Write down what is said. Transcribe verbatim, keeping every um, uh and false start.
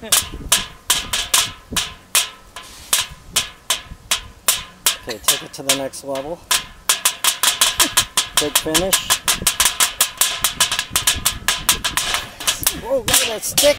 Okay, take it to the next level. Big finish. Whoa, look at that stick!